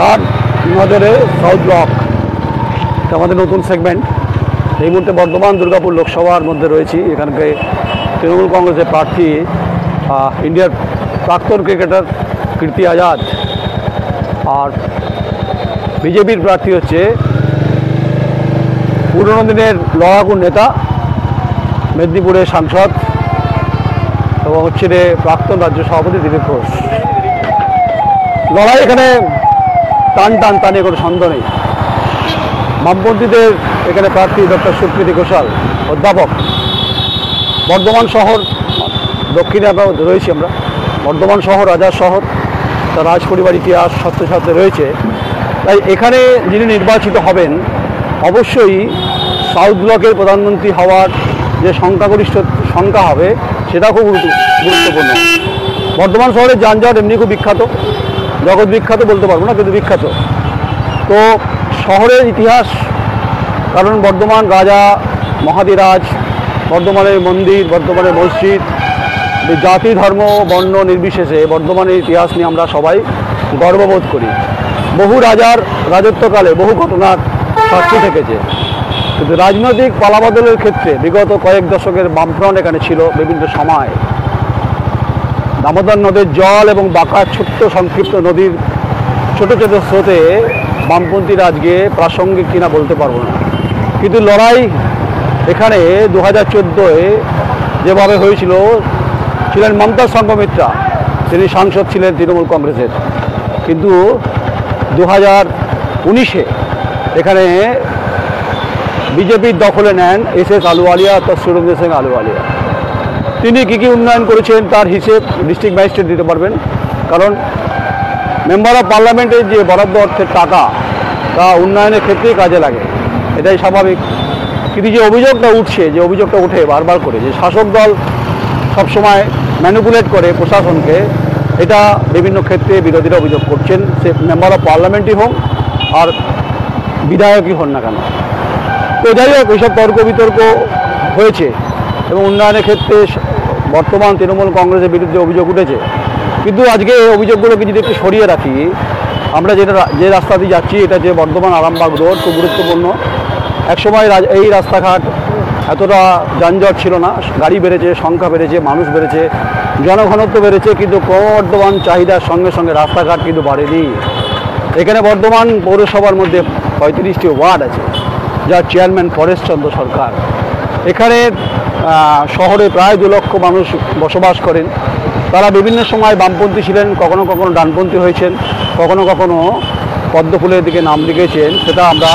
খাট নজরে south block আমাদের নতুন সেগমেন্ট। এই মুহূর্তে বর্ধমান দুর্গাপুর লোকসভার মধ্যে রয়েছি। এখানকে তৃণমূল কংগ্রেসের প্রার্থী ইন্ডিয়ার প্রাক্তন ক্রিকেটার কীর্তি আজাদ, আর বিজেপির প্রার্থী হচ্ছে পুরনো দিনের লড়াকু নেতা, মেদিনীপুরের সাংসদ এবং হচ্ছে প্রাক্তন রাজ্য সভাপতি দিলীপ ঘোষ। লড়াই এখানে টান কোনো সন্দেহ নেই। বামপন্থীদের এখানে প্রার্থী ডক্টর সুকৃতি ঘোষাল, অধ্যাপক। বর্ধমান শহর দক্ষিণে আমরা রয়েছি, আমরা বর্ধমান শহর রাজার শহর, তার রাজ পরিবার ইতিহাস সত্যি সাথে রয়েছে। তাই এখানে যিনি নির্বাচিত হবেন অবশ্যই সাউথ ব্লকের প্রধানমন্ত্রী হওয়ার যে সংখ্যাগরিষ্ঠ সংখ্যা হবে সেটা খুব গুরুত্বপূর্ণ। বর্ধমান শহরের যানজট এমনি খুব বিখ্যাত, জগৎ বিখ্যাত বলতে পারবো না, কিন্তু বিখ্যাত। তো শহরের ইতিহাস, কারণ বর্ধমান রাজা মহাদিরাজ, বর্ধমানের মন্দির, বর্ধমানের মসজিদ, জাতি ধর্ম বর্ণ নির্বিশেষে বর্ধমানের ইতিহাস নিয়ে আমরা সবাই গর্ববোধ করি। বহু রাজার রাজত্বকালে বহু ঘটনার সাক্ষী থেকেছে, কিন্তু রাজনৈতিক পালাবদলের ক্ষেত্রে বিগত কয়েক দশকের বামফ্রন্ট এখানে ছিল বিভিন্ন সময়। দামোদর নদের জল এবং বাঁকার ছোট্ট সংক্ষিপ্ত নদীর ছোট ছোট স্রোতে বামপন্থীরা আজকে প্রাসঙ্গিক কিনা বলতে পারবো না, কিন্তু লড়াই এখানে 2014-এ যেভাবে হয়েছিল, ছিলেন মমতা সংঘমিত্রা, তিনি সাংসদ ছিলেন তৃণমূল কংগ্রেসের, কিন্তু 2019-এ এখানে বিজেপির দখলে নেন এস আলুওয়ালিয়া অর্থাৎ সুরেন্দ্র সিং আলুওয়ালিয়া। তিনি কী উন্নয়ন করেছেন তার হিসেব ডিস্ট্রিক্ট ম্যাজিস্ট্রেট দিতে পারবেন, কারণ মেম্বার অফ পার্লামেন্টের যে বরাদ্দ অর্থের টাকা তা উন্নয়নের ক্ষেত্রেই কাজে লাগে, এটাই স্বাভাবিক। কিন্তু যে অভিযোগটা উঠছে, যে অভিযোগটা উঠে বারবার করে, যে শাসক দল সবসময় ম্যানিপুলেট করে প্রশাসনকে, এটা বিভিন্ন ক্ষেত্রে বিরোধীরা অভিযোগ করছেন, সে মেম্বার অফ পার্লামেন্টই হোক আর বিধায়কই হন না কেন। তো যাই হোক, এইসব তর্ক বিতর্ক হয়েছে এবং উন্নয়নের ক্ষেত্রে বর্তমান তৃণমূল কংগ্রেসের বিরুদ্ধে অভিযোগ উঠেছে। কিন্তু আজকে অভিযোগগুলোকে যদি একটু সরিয়ে রাখি, আমরা যে রাস্তা দিয়ে যাচ্ছি, এটা যে বর্ধমান আরামবাগ রোড, খুব গুরুত্বপূর্ণ। একসময় এই রাস্তাঘাট এতটা যানজট ছিল না, গাড়ি বেড়েছে, সংখ্যা বেড়েছে, মানুষ বেড়েছে, জনঘনত্ব বেড়েছে, কিন্তু ক্রমবর্ধমান চাহিদার সঙ্গে সঙ্গে রাস্তাঘাট কিন্তু বাড়েনি। এখানে বর্ধমান পৌরসভার মধ্যে 35টি ওয়ার্ড আছে, যার চেয়ারম্যান পরেশ চন্দ্র সরকার। এখানে শহরে প্রায় 2 লক্ষ মানুষ বসবাস করেন। তারা বিভিন্ন সময় বামপন্থী ছিলেন, কখনো কখনো ডানপন্থী হয়েছেন, কখনো কখনো পদ্মফুলের দিকে নাম লিখেছেন। সেটা আমরা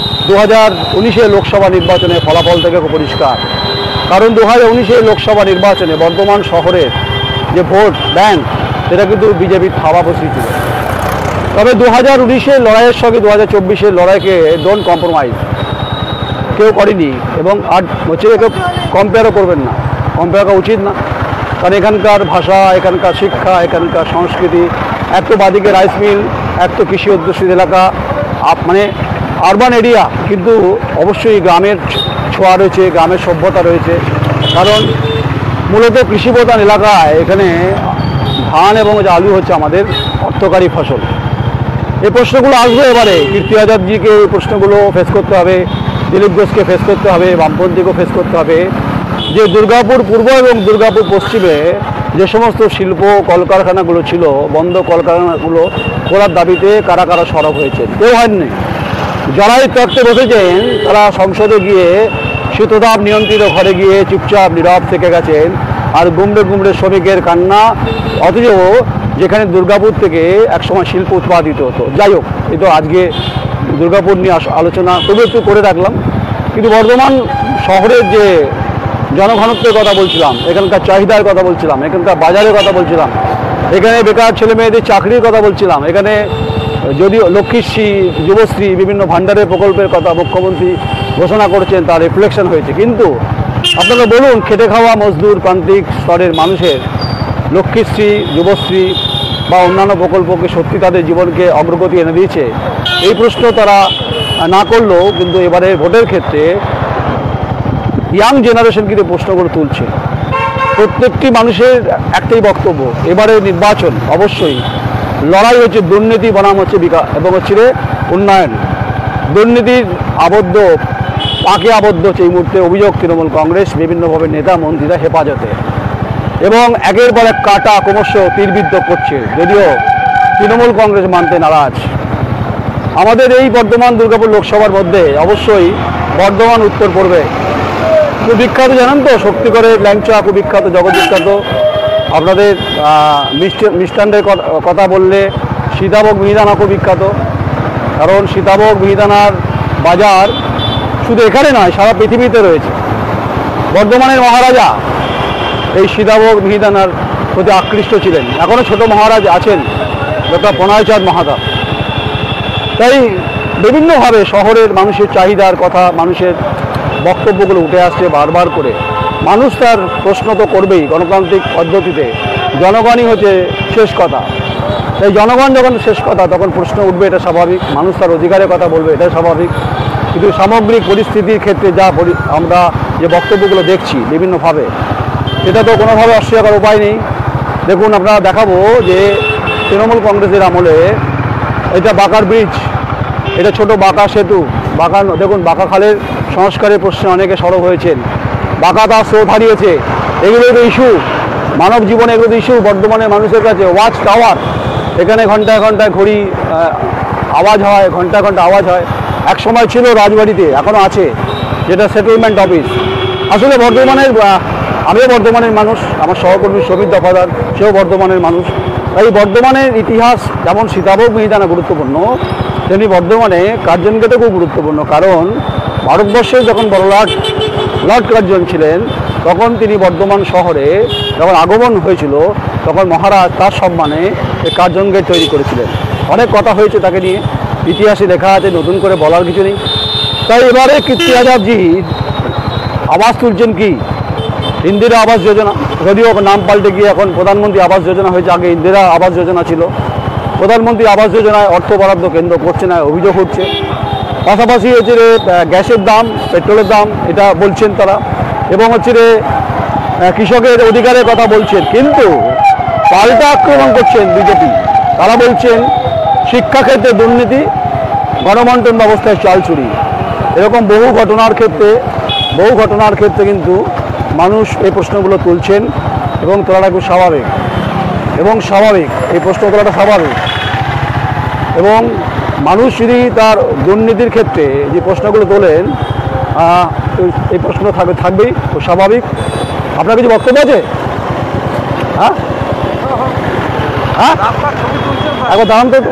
2019-এর লোকসভা নির্বাচনের ফলাফল থেকে খুব পরিষ্কার। কারণ 2019-এর লোকসভা নির্বাচনে বর্ধমান শহরের যে ভোট ব্যাংক, সেটা কিন্তু বিজেপির থাবা বসিয়েছিল। তবে 2019-এর লড়াইয়ের সঙ্গে 2024-এর লড়াইকে ডোন্ট কম্প্রোমাইজ কেউ করেনি, এবং আর হচ্ছে কেউ কম্পেয়ারও করবেন না, কম্পেয়ার করা উচিত না। কারণ এখানকার ভাষা, এখানকার শিক্ষা, এখানকার সংস্কৃতি, এক তো বাদিকে রাইস মিল, এক তো কৃষি অধ্যুষিত এলাকা, মানে আরবান এরিয়া, কিন্তু অবশ্যই গ্রামের ছোঁয়া রয়েছে, গ্রামের সভ্যতা রয়েছে। কারণ মূলত কৃষিপ্রধান এলাকায় এখানে ধান এবং আলু হচ্ছে আমাদের অর্থকারী ফসল। এই প্রশ্নগুলো আসবে এবারে, কীর্তি আজাদজিকে এই প্রশ্নগুলো ফেস করতে হবে, দিলীপ ঘোষকে ফেস করতে হবে, বামপন্থীকেও ফেস করতে হবে, যে দুর্গাপুর পূর্ব এবং দুর্গাপুর পশ্চিমে যে সমস্ত শিল্প কলকারখানাগুলো ছিল, বন্ধ কলকারখানাগুলো খোলার দাবিতে কারা কারা সরব হয়েছেন। কেউ হয়নি। যারাই তর্কে বসেছেন তারা সংসদে গিয়ে শীততাপ নিয়ন্ত্রিত ঘরে গিয়ে চুপচাপ নীরব থেকে গেছেন, আর গুমড়ে গুমড়ে শ্রমিকের কান্না। অথচ যেখানে দুর্গাপুর থেকে একসময় শিল্প উৎপাদিত হতো। যাই হোক, এই তো আজকে দুর্গাপুর নিয়ে আলোচনা তবু একটু করে রাখলাম। কিন্তু বর্ধমান শহরের যে জনঘনত্বের কথা বলছিলাম, এখানকার চাহিদার কথা বলছিলাম, এখানকার বাজারের কথা বলছিলাম, এখানে বেকার ছেলে মেয়েদের চাকরির কথা বলছিলাম, এখানে যদিও লক্ষ্মীশ্রী, যুবশ্রী, বিভিন্ন ভাণ্ডারের প্রকল্পের কথা মুখ্যমন্ত্রী ঘোষণা করেছেন, তার রিফ্লেকশন হয়েছে। কিন্তু আপনারা বলুন, খেটে খাওয়া মজদুর প্রান্তিক স্তরের মানুষের লক্ষ্মীশ্রী, যুবশ্রী বা অন্যান্য প্রকল্পকে সত্যি তাদের জীবনকে অগ্রগতি এনে দিয়েছে? এই প্রশ্ন তারা না করলেও কিন্তু এবারে ভোটের ক্ষেত্রে ইয়াং জেনারেশন কিন্তু প্রশ্নগুলো তুলছে। প্রত্যেকটি মানুষের একটাই বক্তব্য, এবারে নির্বাচন অবশ্যই লড়াই হচ্ছে দুর্নীতি বনাম হচ্ছে বিকাশ এবং হচ্ছে উন্নয়ন। দুর্নীতির আবদ্ধ পাকে আবদ্ধ হচ্ছে এই মুহূর্তে অভিযোগ তৃণমূল কংগ্রেস বিভিন্নভাবে নেতা মন্ত্রীরা হেফাজতে, এবং একের পর এক কাটা ক্রমশ তীরবিদ্ধ করছে, যদিও তৃণমূল কংগ্রেস মানতে নারাজ। আমাদের এই বর্ধমান দুর্গাপুর লোকসভার মধ্যে অবশ্যই বর্ধমান উত্তর পড়বে। খুব বিখ্যাত জানেন তো, শক্তিগড়ের ল্যাংচা খুব বিখ্যাত, জগৎ বিখ্যাত। আপনাদের মিষ্টান্নের কথা বললে সীতাভোগ মিহিদানা খুব বিখ্যাত, কারণ সীতাভোগ মিহিদানার বাজার শুধু এখানে নয় সারা পৃথিবীতে রয়েছে। বর্ধমানের মহারাজা এই সীতাভোগ মিহিদানার প্রতি আকৃষ্ট ছিলেন, এখনও ছোট মহারাজ আছেন ডক্টর প্রণয়চাঁদ মাহাতা। তাই বিভিন্নভাবে শহরের মানুষের চাহিদার কথা, মানুষের বক্তব্যগুলো উঠে আসছে বারবার করে। মানুষ তার প্রশ্ন তো করবেই, গণতান্ত্রিক পদ্ধতিতে জনগণই হচ্ছে শেষ কথা। তাই জনগণ যখন শেষ কথা তখন প্রশ্ন উঠবে, এটা স্বাভাবিক। মানুষ তার অধিকারের কথা বলবে, এটা স্বাভাবিক। কিন্তু সামগ্রিক পরিস্থিতির ক্ষেত্রে যা আমরা যে বক্তব্যগুলো দেখছি বিভিন্নভাবে, এটা তো কোনোভাবে অস্বীকার করার উপায় নেই। দেখুন, আপনারা দেখাবো যে তৃণমূল কংগ্রেসের আমলে এটা বাঁকার ব্রিজ, এটা ছোট বাঁকা সেতু, বাঁকা দেখুন, বাঁকা খালের সংস্কারের প্রশ্নে অনেকে সরব হয়েছেন, বাঁকা তার স্রোত হারিয়েছে, এগুলো তো ইস্যু, মানব জীবনে এগুলো তো ইস্যু বর্ধমানের মানুষের কাছে। ওয়াচ টাওয়ার, এখানে ঘন্টায় ঘন্টায় ঘড়ি আওয়াজ হয়, ঘন্টা ঘন্টা আওয়াজ হয়। এক সময় ছিল রাজবাড়িতে, এখনও আছে, যেটা সেটেলমেন্ট অফিস। আসলে বর্ধমানের, আমিও বর্ধমানের মানুষ, আমার সহকর্মী সমীর দফাদার সেও বর্ধমানের মানুষ। তাই বর্ধমানের ইতিহাস যেমন সীতাভোগ মিহিদানা গুরুত্বপূর্ণ, তেমনি বর্ধমানে কার্জন গেটও খুব গুরুত্বপূর্ণ। কারণ ভারতবর্ষে যখন লর্ড কার্জন ছিলেন, তখন তিনি বর্ধমান শহরে যখন আগমন হয়েছিল, তখন মহারাজ তার সম্মানে এই কার্জন গেট তৈরি করেছিলেন। অনেক কথা হয়েছে তাকে নিয়ে, ইতিহাসে লেখা আছে, নতুন করে বলার কিছু নেই। তাই এবারে কীর্তি আজাদজি আওয়াজ তুলছেন কি ইন্দিরা আবাস যোজনা, যদিও নাম পাল্টে গিয়ে এখন প্রধানমন্ত্রী আবাস যোজনা হয়েছে, আগে ইন্দিরা আবাস যোজনা ছিল। প্রধানমন্ত্রী আবাস যোজনায় অর্থ বরাদ্দ কেন্দ্র করছে না, অভিযোগ হচ্ছে। পাশাপাশি হচ্ছে রে গ্যাসের দাম, পেট্রোলের দাম, এটা বলছেন তারা, এবং হচ্ছে রে কৃষকের অধিকারের কথা বলছেন। কিন্তু পাল্টা আক্রমণ করছেন বিজেপি, তারা বলছেন শিক্ষাক্ষেত্রে দুর্নীতি, গণবন্টন ব্যবস্থায় চাল চুরি। এরকম বহু ঘটনার ক্ষেত্রে কিন্তু মানুষ এই প্রশ্নগুলো তুলছেন, এবং তোলাটা খুব স্বাভাবিক, এই প্রশ্ন তোলাটা স্বাভাবিক। এবং মানুষ যদি তার দুর্নীতির ক্ষেত্রে যে প্রশ্নগুলো তোলেন, এই প্রশ্ন থাকবেই, খুব স্বাভাবিক। আপনার কিছু বক্তব্য আছে? হ্যাঁ, এখন দাঁড়ান তো।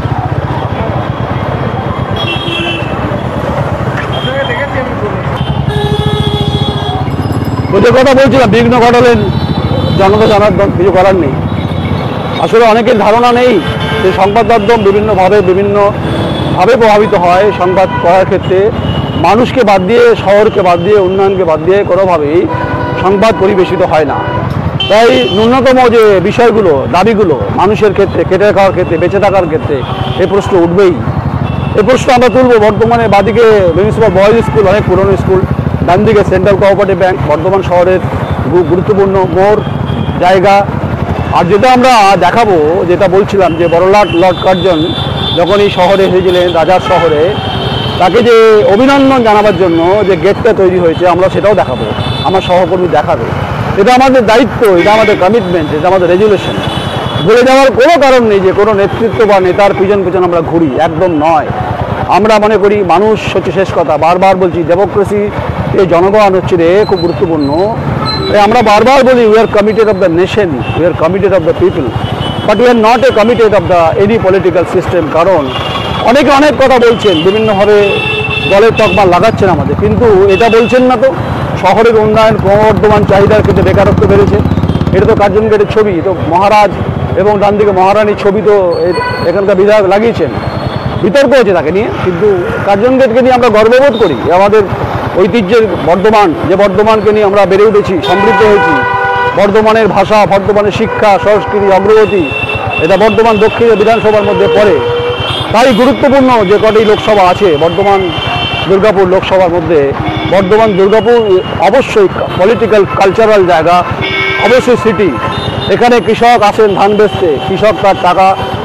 ওদের কথা বলছিলাম, বিঘ্ন ঘটালেন জনতা জনার্দন, কিছু করার নেই। আসলে অনেকের ধারণা নেই যে সংবাদ মাধ্যম বিভিন্নভাবে প্রভাবিত হয় সংবাদ করার ক্ষেত্রে। মানুষকে বাদ দিয়ে, শহরকে বাদ দিয়ে, উন্নয়নকে বাদ দিয়ে কোনোভাবেই সংবাদ পরিবেশিত হয় না। তাই ন্যূনতম যে বিষয়গুলো, দাবিগুলো মানুষের ক্ষেত্রে, খেটে খাওয়ার ক্ষেত্রে, বেঁচে থাকার ক্ষেত্রে এই প্রশ্ন উঠবেই। এই প্রশ্ন আমরা তুলব। বর্তমানে বাদিকে মিউনিসিপ্যাল বয়েজ স্কুল, অনেক পুরনো স্কুল, ডান দিকে সেন্ট্রাল কোঅপারেটিভ ব্যাংক, বর্ধমান শহরের গুরুত্বপূর্ণ মোড় জায়গা। আর যেটা আমরা দেখাবো, যেটা বলছিলাম যে লর্ড কার্জন যখন এই শহরে এসেছিলেন, রাজার শহরে, তাকে যে অভিনন্দন জানাবার জন্য যে গেটটা তৈরি হয়েছে, আমরা সেটাও দেখাবো, আমার সহকর্মী দেখাবে। এটা আমাদের দায়িত্ব, এটা আমাদের কমিটমেন্ট, এটা আমাদের রেজুলেশন। ভুলে যাওয়ার কোনো কারণ নেই যে কোনো নেতৃত্ব বা নেতার পিছন আমরা ঘুরি, একদম নয়। আমরা মনে করি মানুষ হচ্ছে শেষ কথা। বারবার বলছি, ডেমোক্রেসি এই জনগণ হচ্ছে রে খুব গুরুত্বপূর্ণ। আমরা বারবার বলি, we are committed of the nation, we are committed of the people, but we are not a committed of the any political system. কারণ অনেকে অনেক কথা বলছেন, বিভিন্নভাবে দলের তকমা লাগাচ্ছেন আমাদের, কিন্তু এটা বলছেন না তো শহরের উন্নয়ন, ক্রমবর্ধমান চাহিদার ক্ষেত্রে বেকারত্ব বেড়েছে। এটা তো কার্জন গেটের ছবি, তো মহারাজ এবং ডান দিকে মহারানীর ছবি তো এখানকার বিধায়ক লাগিয়েছেন। বিতর্ক হচ্ছে তাকে নিয়ে, কিন্তু কার্জন গেটকে নিয়ে আমরা গর্ববোধ করি। আমাদের ঐতিহ্যের বর্ধমান, যে বর্ধমানকে নিয়ে আমরা বেড়ে উঠেছি, সমৃদ্ধ হয়েছি। বর্ধমানের ভাষা, বর্ধমানের শিক্ষা, সংস্কৃতি, অগ্রগতি, এটা বর্ধমান দক্ষিণের বিধানসভার মধ্যে পড়ে। তাই গুরুত্বপূর্ণ যে কটি লোকসভা আছে বর্ধমান দুর্গাপুর লোকসভার মধ্যে, বর্ধমান দুর্গাপুর অবশ্যই পলিটিক্যাল কালচারাল জায়গা, অবশ্যই সিটি। এখানে কৃষক আসেন ধান বেচতে, কৃষক তার টাকা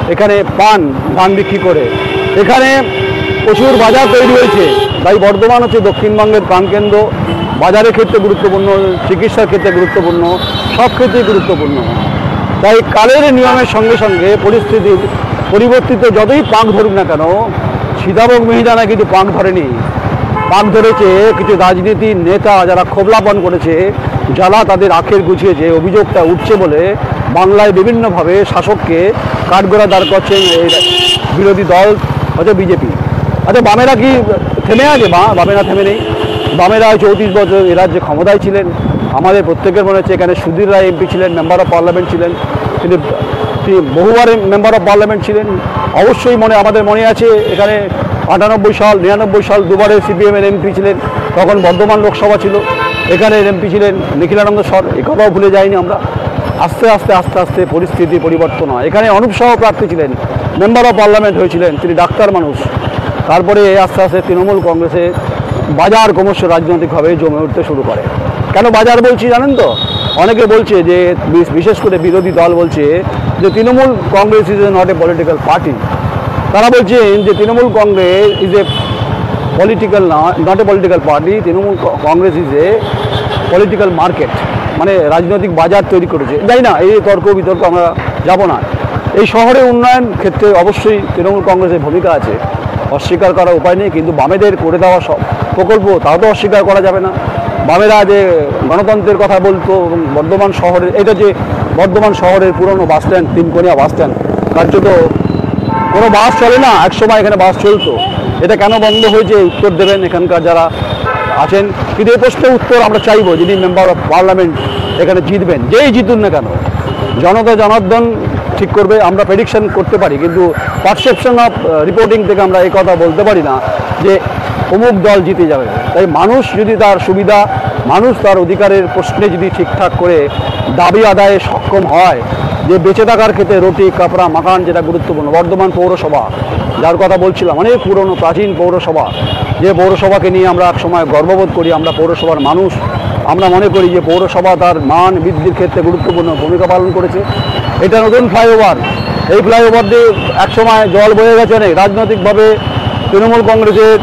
এখানে পান ধান বিক্রি করে। এখানে প্রচুর বাজার তৈরি হয়েছে, তাই বর্ধমান হচ্ছে দক্ষিণবঙ্গের প্রাণকেন্দ্র। বাজারের ক্ষেত্রে গুরুত্বপূর্ণ, চিকিৎসার ক্ষেত্রে গুরুত্বপূর্ণ, সব ক্ষেত্রেই গুরুত্বপূর্ণ। তাই কালের নিয়মের সঙ্গে সঙ্গে পরিস্থিতির পরিবর্তিত যতই পাক ধরুক না কেন, সীতাভোগ মিহিদানা কিন্তু পাক ধরেনি। পাক ধরেছে কিছু রাজনীতির নেতা যারা খোবলাপন করেছে, যারা তাদের আখের গুছিয়েছে। অভিযোগটা উঠছে বলে বাংলায় বিভিন্নভাবে শাসককে কাঠগড়া দাঁড় করছেন এই বিরোধী দল হচ্ছে বিজেপি। আচ্ছা, বামেরা কি থেমে আছে? বামেরা থেমে নেই। বামেরা 34 বছর এ রাজ্যে ক্ষমতায় ছিলেন। আমাদের প্রত্যেকের মনে হচ্ছে এখানে সুধীর রায় এমপি ছিলেন, মেম্বার অফ পার্লামেন্ট ছিলেন, তিনি বহুবার মেম্বার অফ পার্লামেন্ট ছিলেন। অবশ্যই আমাদের মনে আছে এখানে 98 সাল 99 সাল দুবারের সিপিএমের এমপি ছিলেন, তখন বর্ধমান লোকসভা ছিল, এখানে এমপি ছিলেন নিখিলানন্দ সর। এ কথাও ভুলে যাইনি আমরা। আস্তে আস্তে আস্তে আস্তে পরিস্থিতি পরিবর্তন হয়। এখানে অনুপ সাহা প্রার্থী ছিলেন, মেম্বার অফ পার্লামেন্ট হয়েছিলেন, তিনি ডাক্তার মানুষ। তারপরে আস্তে আস্তে তৃণমূল কংগ্রেসে বাজার ক্রমশ রাজনৈতিকভাবে জমে উঠতে শুরু করে। কেন বাজার বলছি জানেন তো? অনেকে বলছে যে, বিশেষ করে বিরোধী দল বলছে যে Trinamool Congress is a not a political party. তারা বলছেন যে Trinamool Congress is a political not a political party, Trinamool Congress is a political market, মানে রাজনৈতিক বাজার তৈরি করেছে। যাই না, এই তর্ক বিতর্ক আমরা যাব না। এই শহরে উন্নয়ন ক্ষেত্রে অবশ্যই তৃণমূল কংগ্রেসের ভূমিকা আছে, অস্বীকার করার উপায় নেই। কিন্তু বামেদের করে দেওয়া সব প্রকল্প তাও তো অস্বীকার করা যাবে না। বামেরা যে গণতন্ত্রের কথা বলতো, এবং বর্ধমান শহরের, এটা যে বর্ধমান শহরের পুরনো bus stand, Tinkonia bus stand, কার্যত কোনো বাস চলে না, একসময় এখানে বাস চলতো। এটা কেন বন্ধ হয়েছে উত্তর দেবেন এখানকার যারা আছেন। কিন্তু এই প্রশ্নের উত্তর আমরা চাইবো, যিনি মেম্বার অফ পার্লামেন্ট এখানে জিতবেন, যেই জিতুন না কেন, জনতা জনার্দন ঠিক করবে। আমরা প্রেডিকশন করতে পারি, কিন্তু পারসেপশন অফ রিপোর্টিং থেকে আমরা এই কথা বলতে পারি না যে অমুক দল জিতে যাবে। তাই মানুষ যদি তার সুবিধা, মানুষ তার অধিকারের প্রশ্নে যদি ঠিকঠাক করে দাবি আদায়ে সক্ষম হয়, যে বেঁচে থাকার ক্ষেত্রে রুটি কাপড়া মাকান যেটা গুরুত্বপূর্ণ। বর্ধমান পৌরসভা যার কথা বলছিলাম, অনেক পুরনো প্রাচীন পৌরসভা, যে পৌরসভাকে নিয়ে আমরা এক সময় গর্ববোধ করি। আমরা পৌরসভার মানুষ, আমরা মনে করি যে পৌরসভা তার মান বৃদ্ধির ক্ষেত্রে গুরুত্বপূর্ণ ভূমিকা পালন করেছে। এটা নতুন ফ্লাইওভার, এই ফ্লাইওভার দিয়ে একসময় জল বয়ে গেছে অনেক। রাজনৈতিকভাবে তৃণমূল কংগ্রেসের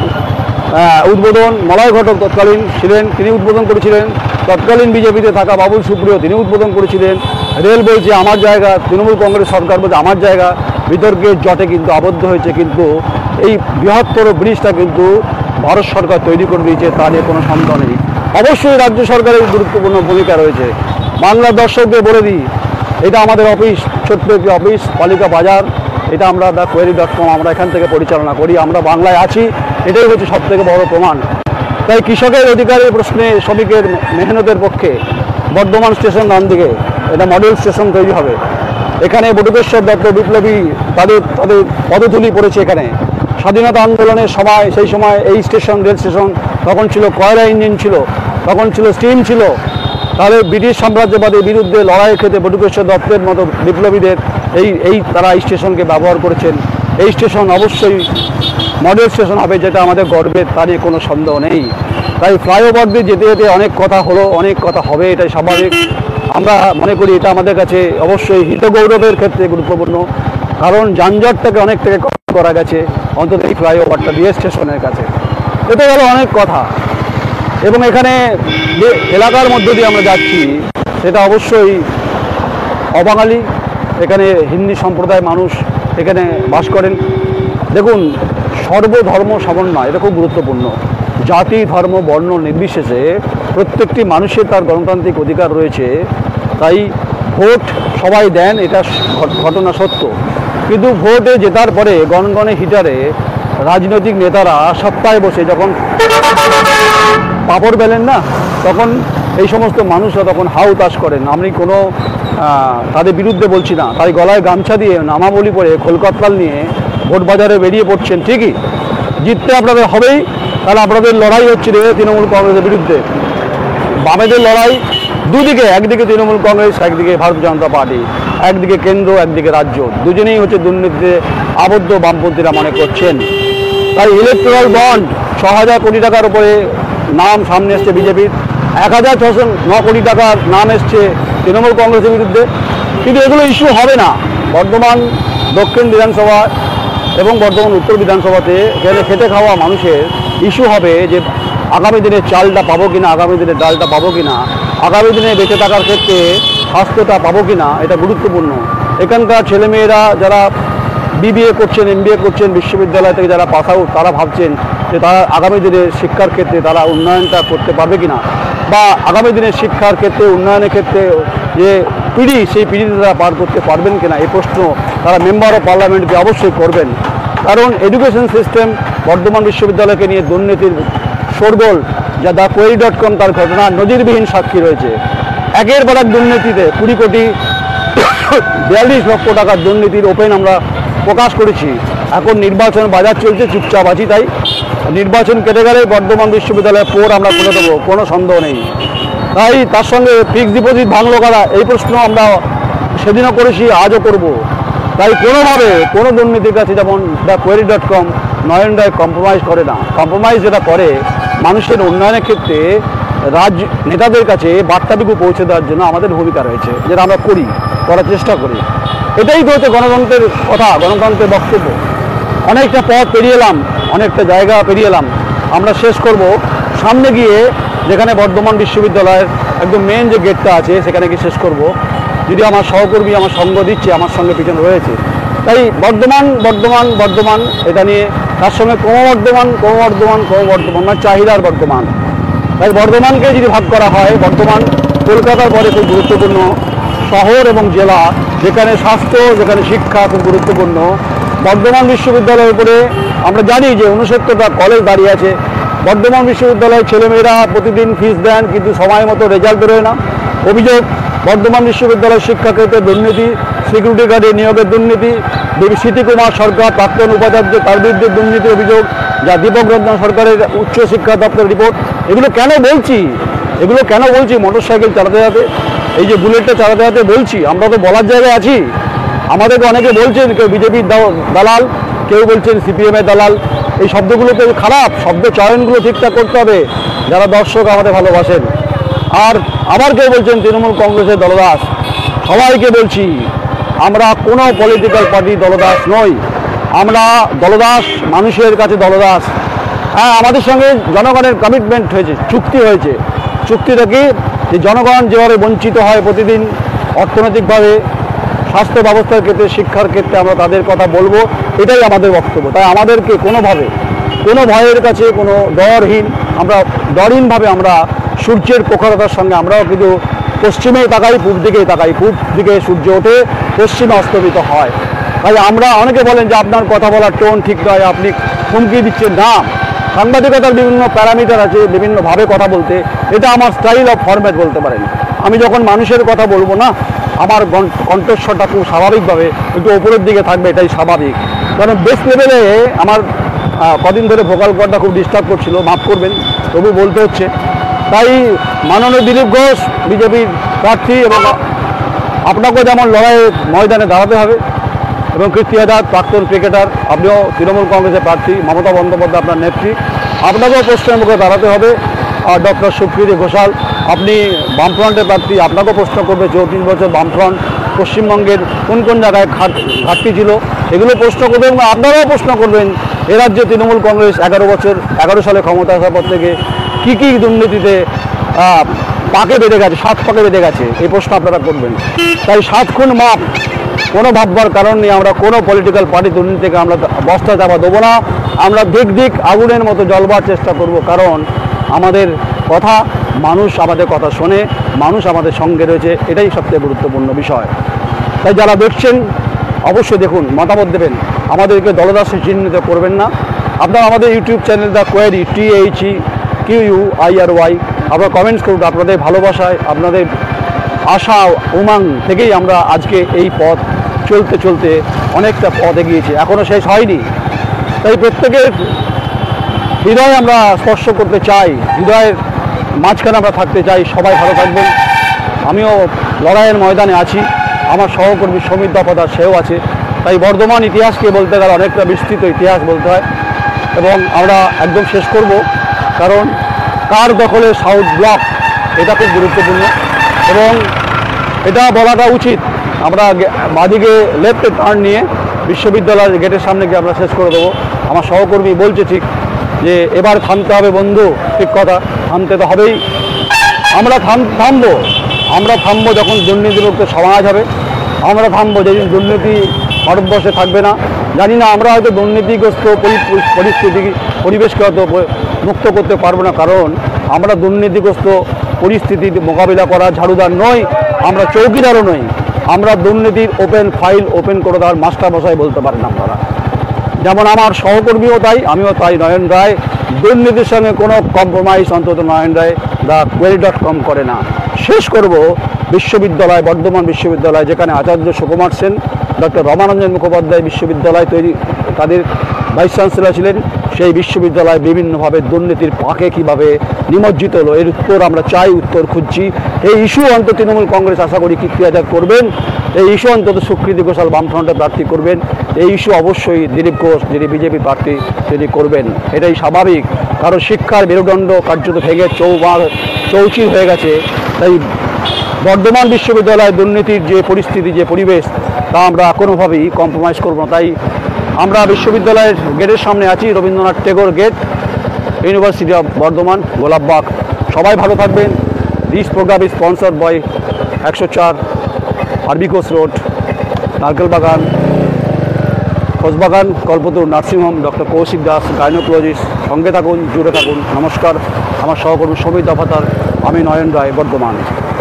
উদ্বোধন মলয় ঘটক তৎকালীন ছিলেন, তিনি উদ্বোধন করেছিলেন। তৎকালীন বিজেপিতে থাকা বাবুল সুপ্রিয় তিনি উদ্বোধন করেছিলেন। রেল বলছে আমার জায়গা, তৃণমূল কংগ্রেস সরকার বলছে আমার জায়গা। বিতর্কের জটে কিন্তু আবদ্ধ হয়েছে, কিন্তু এই বৃহত্তর ব্রিজটা কিন্তু ভারত সরকার তৈরি করে দিয়েছে, তা নিয়ে কোনো সন্দেহ নেই। অবশ্যই রাজ্য সরকারের গুরুত্বপূর্ণ ভূমিকা রয়েছে। বাংলার দর্শকদের বলে দিই, এটা আমাদের অফিস, ছোট্ট একটি অফিস, পালিকা বাজার। এটা আমরা query.com আমরা এখান থেকে পরিচালনা করি। আমরা বাংলায় আছি, এটাই হচ্ছে সবথেকে বড় প্রমাণ। তাই কৃষকের অধিকারের প্রশ্নে, শ্রমিকের মেহনতের পক্ষে বর্ধমান স্টেশন ডান দিকে এটা মডেল স্টেশন তৈরি হবে। এখানে বটুকেশ্বর দত্ত বিপ্লবী তাদের পদধূলি পড়েছে। এখানে স্বাধীনতা আন্দোলনের সময়, সেই সময় এই স্টেশন, রেল স্টেশন তখন ছিল কয়লা ইঞ্জিন ছিল, তখন ছিল স্টিম ছিল। তাহলে ব্রিটিশ সাম্রাজ্যবাদের বিরুদ্ধে লড়াইয়ের ক্ষেত্রে বটুকেশ্বর দত্তের মতো বিপ্লবীদের তারা এই স্টেশনকে ব্যবহার করেছেন। এই স্টেশন অবশ্যই মডেল স্টেশন হবে, যেটা আমাদের গর্বের, তা নিয়ে কোনো সন্দেহ নেই। তাই ফ্লাইওভার দিয়ে যেতে যেতে অনেক কথা হলো, অনেক কথা হবে, এটাই স্বাভাবিক। আমরা মনে করি এটা আমাদের কাছে অবশ্যই হিতগৌরবের ক্ষেত্রে গুরুত্বপূর্ণ, কারণ যানজটটাকে অনেক থেকে কম করা গেছে অন্তত এই ফ্লাইওভারটা দিয়ে স্টেশনের কাছে। এতে গেল অনেক কথা। এবং এখানে যে এলাকার মধ্য দিয়ে আমরা যাচ্ছি সেটা অবশ্যই অবাঙালি, এখানে হিন্দু সম্প্রদায় মানুষ এখানে বাস করেন। দেখুন, সর্বধর্ম সমন্বয় এটা খুব গুরুত্বপূর্ণ। জাতি ধর্ম বর্ণ নির্বিশেষে প্রত্যেকটি মানুষের তার গণতান্ত্রিক অধিকার রয়েছে। তাই ভোট সবাই দেন, এটা ঘটনা সত্য। কিন্তু ভোটে জেতার পরে গণগণে হিটারে রাজনৈতিক নেতারা সপ্তাহে বসে যখন পাপড় বেলেন না, তখন এই সমস্ত মানুষরা তখন হাউ তাস করেন। আমি কোনো তাদের বিরুদ্ধে বলছি না, তাই গলায় গামছা দিয়ে নামাবলি পরে খোলকতলাল নিয়ে ভোট বাজারে বেরিয়ে পড়ছেন। ঠিকই জিততে আপনাদের হবেই, তাহলে আপনাদের লড়াই হচ্ছে তৃণমূল কংগ্রেসের বিরুদ্ধে। বামেদের লড়াই দুদিকে, একদিকে তৃণমূল কংগ্রেস, একদিকে ভারতীয় জনতা পার্টি, একদিকে কেন্দ্র, একদিকে রাজ্য, দুজনেই হচ্ছে দুর্নীতিতে আবদ্ধ বামপন্থীরা মনে করছেন। তাই ইলেকট্রাল বন্ড 6,000 কোটি টাকার উপরে নাম সামনে এসছে বিজেপির, 1,609 কোটি টাকার নাম এসছে তৃণমূল কংগ্রেসের বিরুদ্ধে। কিন্তু এগুলো ইস্যু হবে না। বর্ধমান দক্ষিণ বিধানসভা এবং বর্ধমান উত্তর বিধানসভাতে এখানে খেটে খাওয়া মানুষের ইস্যু হবে যে আগামী দিনে চালটা পাবো কিনা, আগামী দিনে ডালটা পাবো কিনা, আগামী দিনে বেঁচে থাকার ক্ষেত্রে স্বাস্থ্যটা পাবো কিনা, এটা গুরুত্বপূর্ণ। এখানকার ছেলেমেয়েরা যারা BBA করছেন, MBA করছেন, বিশ্ববিদ্যালয় থেকে যারা পাস আউট, তারা ভাবছেন যে তারা আগামী দিনে শিক্ষার ক্ষেত্রে তারা উন্নয়নটা করতে পারবে কিনা, বা আগামী দিনে শিক্ষার ক্ষেত্রে উন্নয়নের ক্ষেত্রে যে পিঁড়ি, সেই পিঁড়িতে তারা পার করতে পারবেন কিনা, এই প্রশ্ন তারা মেম্বার অফ পার্লামেন্টকে অবশ্যই করবেন। কারণ এডুকেশন সিস্টেম বর্ধমান বিশ্ববিদ্যালয়কে নিয়ে দুর্নীতির শোরগোল, যা thequery.com তার ঘটনা নজিরবিহীন সাক্ষী রয়েছে। একের পর এক দুর্নীতিতে 20 কোটি 42 লক্ষ টাকার দুর্নীতির ওপেন আমরা প্রকাশ করেছি। এখন নির্বাচন বাজার চলছে, চুপচাপ আছি। তাই নির্বাচন কেটে গেলে বর্ধমান বিশ্ববিদ্যালয়ের পোর আমরা খুলে দেবো, কোনো সন্দেহ নেই। তাই তার সঙ্গে ফিক্সড ডিপোজিট ভাঙলো কারা, এই প্রশ্ন আমরা সেদিনও করেছি, আজও করব। তাই কোনোভাবে কোনো দুর্নীতির কাছে যেমন thequery.com নয়ন রায় কম্প্রোমাইজ করে না। কম্প্রোমাইজ যেটা করে মানুষের উন্নয়নের ক্ষেত্রে নেতাদের কাছে বার্তাটুকু পৌঁছে দেওয়ার জন্য আমাদের ভূমিকা রয়েছে, যেটা আমরা করার চেষ্টা করি। এটাই তো হচ্ছে গণতন্ত্রের কথা, গণতন্ত্রের বক্তব্য। অনেকটা পথ পেরিয়ে এলাম, অনেকটা জায়গা পেরিয়ে এলাম, আমরা শেষ করব সামনে গিয়ে, যেখানে বর্ধমান বিশ্ববিদ্যালয়ের একদম মেন যে গেটটা আছে সেখানে গিয়ে শেষ করব। যদি আমার সহকর্মী আমার সঙ্গ দিচ্ছে, আমার সঙ্গে পিছনে রয়েছে। তাই বর্ধমান বর্ধমান বর্ধমান এটা নিয়ে, তার সঙ্গে ক্রমবর্ধমান ক্রমবর্ধমান ক্রমবর্ধমান মানে চাহিদার বর্ধমান। তাই বর্ধমানকে যদি ভাগ করা হয়, বর্ধমান কলকাতার পরে খুব গুরুত্বপূর্ণ শহর এবং জেলা, যেখানে স্বাস্থ্য, যেখানে শিক্ষা খুব গুরুত্বপূর্ণ। বর্ধমান বিশ্ববিদ্যালয়ের উপরে আমরা জানি যে 69টা কলেজ দাঁড়িয়ে আছে। বর্ধমান বিশ্ববিদ্যালয়ের ছেলেমেয়েরা প্রতিদিন ফিস দেন, কিন্তু সময় মতো রেজাল্ট বেরোয় না। অভিযোগ বর্ধমান বিশ্ববিদ্যালয়ের শিক্ষাক্ষেত্রে দুর্নীতি, সিকিউরিটি গার্ডে নিয়োগের দুর্নীতি, স্মৃতি কুমার সরকার প্রাক্তন উপাচার্য, তার বিরুদ্ধে দুর্নীতির অভিযোগ, যা দীপক রঞ্জন সরকারের উচ্চ শিক্ষা দপ্তরের রিপোর্ট। এগুলো কেন বলছি, মোটরসাইকেল চালাতে যাতে, এই যে বুলেটটা চালাতে যাতে বলছি, আমরা তো বলার জায়গায় আছি। আমাদেরকে অনেকে বলছেন, কেউ বিজেপির দালাল, কেউ বলছেন CPM-এর দালাল। এই শব্দগুলো তো খারাপ, শব্দ চয়নগুলো ঠিকঠাক করতে হবে, যারা দর্শক আমাদের ভালোবাসেন। আর আবার কেউ বলছেন তৃণমূল কংগ্রেসের দলদাস। সবাইকে বলছি, আমরা কোনো পলিটিক্যাল পার্টির দলদাস নই। আমরা দলদাস, মানুষের কাছে দলদাস। হ্যাঁ, আমাদের সঙ্গে জনগণের কমিটমেন্ট হয়েছে, চুক্তি হয়েছে। চুক্তিটা কি, যে জনগণ যেভাবে বঞ্চিত হয় প্রতিদিন অর্থনৈতিকভাবে, স্বাস্থ্য ব্যবস্থার ক্ষেত্রে, শিক্ষার ক্ষেত্রে, আমরা তাদের কথা বলবো, এটাই আমাদের বক্তব্য। তাই আমাদেরকে কোনোভাবে, কোনো ভয়ের কাছে, কোনো ডরহীনভাবে আমরা সূর্যের প্রখরতার সঙ্গে আমরাও কিন্তু পশ্চিমে তাকাই, পূব দিকেই তাকাই। পূব দিকে সূর্য ওঠে, পশ্চিমে অস্তমিত হয়। তাই আমরা, অনেকে বলেন যে আপনার কথা বলার টোন ঠিক নয়, আপনি হুমকি দিচ্ছেন। না, সাংবাদিকতার বিভিন্ন প্যারামিটার আছে, বিভিন্নভাবে কথা বলতে। এটা আমার স্টাইল অফ ফরম্যাট বলতে পারেন। আমি যখন মানুষের কথা বলবো না, আমার কণ্ঠস্বরটা খুব স্বাভাবিকভাবে একটু ওপরের দিকে থাকবে, এটাই স্বাভাবিক। কারণ বেস লেভেলে আমার কদিন ধরে ভোকাল কর্ডটা খুব ডিস্টার্ব করছিল, মাফ করবেন, তবু বলতে হচ্ছে। তাই মাননীয় দিলীপ ঘোষ বিজেপির প্রার্থী, এবং আপনাকেও যেমন লড়াইয়ের ময়দানে দাঁড়াতে হবে, এবং কীর্তি আজাদ প্রাক্তন ক্রিকেটার, আপনিও তৃণমূল কংগ্রেসের প্রার্থী, মমতা বন্দ্যোপাধ্যায় আপনার নেত্রী, আপনাকেও প্রশ্নের মুখে দাঁড়াতে হবে। আর ডক্টর সুপ্রীতি ঘোষাল, আপনি বামফ্রন্টের প্রার্থী, আপনাকেও প্রশ্ন করবে 34 বছর বামফ্রন্ট পশ্চিমবঙ্গের কোন কোন জায়গায় ঘাটতি ছিল, এগুলো প্রশ্ন করবেন। আপনারাও প্রশ্ন করবেন, এ রাজ্যে তৃণমূল কংগ্রেস 11 সালে ক্ষমতা আসার পর থেকে কী কী দুর্নীতিতে পাকে বেঁধে গেছে, 7 পাকে বেঁধে গেছে, এই প্রশ্ন আপনারা করবেন। তাই 7 খুন মাপ, কোনো ভাববার কারণ নেই। আমরা কোনো পলিটিক্যাল পার্টি দুর্নীতি থেকে আমরা বস্তা চাপা দেবো না। আমরা দিক আগুনের মতো জ্বলবার চেষ্টা করব, কারণ আমাদের কথা, মানুষ আমাদের কথা শোনে, মানুষ আমাদের সঙ্গে রয়েছে, এটাই সবচেয়ে গুরুত্বপূর্ণ বিষয়। তাই যারা দেখছেন অবশ্যই দেখুন, মতামত দেবেন, আমাদেরকে দলদাসে চিহ্নিত করবেন না। আপনারা আমাদের ইউটিউব চ্যানেল thequery THEQUIRY আপনারা কমেন্টস করুন। আপনাদের ভালোবাসায়, আপনাদের আশা উমাং থেকেই আমরা আজকে এই পথ চলতে চলতে অনেকটা পথ এগিয়েছি, এখনও শেষ হয়নি। তাই প্রত্যেকের হৃদয় আমরা স্পর্শ করতে চাই, হৃদয়ের মাঝখানে আমরা থাকতে চাই। সবাই ভালো থাকবেন। আমিও লড়াইয়ের ময়দানে আছি, আমার সহকর্মী সমীর দফাদার সেও আছে। তাই বর্ধমান ইতিহাসকে বলতে গেলে অনেকটা বিস্তৃত ইতিহাস বলতে হয়, এবং আমরা একদম শেষ করব, কারণ কার দখলে সাউথ ব্লক, এটা খুব গুরুত্বপূর্ণ এবং এটা বলাটা উচিত। আমরা বাদিকে লেফটে টার্ন নিয়ে বিশ্ববিদ্যালয়ের গেটের সামনে গিয়ে আমরা শেষ করে দেবো। আমার সহকর্মী বলছে ঠিক যে এবার থামতে হবে বন্ধু, ঠিক কথা, থামতে তো হবেই। আমরা থামবো যখন দুর্নীতিমুক্ত সমাজ হবে, আমরা থামবো যেদিন দুর্নীতি ভারতবর্ষে থাকবে না। জানি না আমরা হয়তো দুর্নীতিগ্রস্ত পরিবেশকে হয়তো মুক্ত করতে পারবো না, কারণ আমরা দুর্নীতিগ্রস্ত পরিস্থিতি মোকাবিলা করা ঝাড়ুদার নই, আমরা চৌকিদারও নই। আমরা দুর্নীতির ওপেন ফাইল ওপেন করে দেওয়ার মাস্টারমশাই বলতে পারেন আপনারা। যেমন আমার সহকর্মীও তাই, আমিও তাই। নয়ন রায় দুর্নীতির সঙ্গে কোনো কম্প্রোমাইজ অন্তত নয়ন রায় query.com করে না। শেষ করব বিশ্ববিদ্যালয়, বর্ধমান বিশ্ববিদ্যালয়, যেখানে আচার্য সুকুমার সেন, ডক্টর রমানঞ্জন মুখোপাধ্যায় বিশ্ববিদ্যালয় তাদের ভাইস চ্যান্সেলর ছিলেন। সেই বিশ্ববিদ্যালয় বিভিন্নভাবে দুর্নীতির পাকে কীভাবে নিমজ্জিত হলো, এর উত্তর আমরা চাই, উত্তর খুঁজছি। এই ইস্যু অন্তত তৃণমূল কংগ্রেস আশা করি কীর্তিরাজ করবেন, এই ইস্যু অন্তত সুকৃতি ঘোষাল বামফ্রন্টের প্রার্থী করবেন, এই ইস্যু অবশ্যই দিলীপ ঘোষ যিনি বিজেপি প্রার্থী তিনি করবেন। এটাই স্বাভাবিক, কারণ শিক্ষার মেরুদণ্ড কার্যত ভেঙে চৌচির হয়ে গেছে। তাই বর্ধমান বিশ্ববিদ্যালয় দুর্নীতির যে পরিস্থিতি, যে পরিবেশ, তা আমরা কোনোভাবেই কম্প্রোমাইজ করব না। তাই আমরা বিশ্ববিদ্যালয়ের গেটের সামনে আছি, Rabindranath Tagore gate, university of Bardhaman, Golapbag. সবাই ভালো থাকবেন। This programme is sponsored by 104 R B coach road, Narkel Bagan, খোঁজবাগান, Kalpataru nursing home, doctor Koushik Das gynaecologist. সঙ্গে থাকুন, জুড়ে থাকুন। নমস্কার। আমার সহকর্মী সমীর দফাতার, আমি নয়ন রায়, বর্ধমান।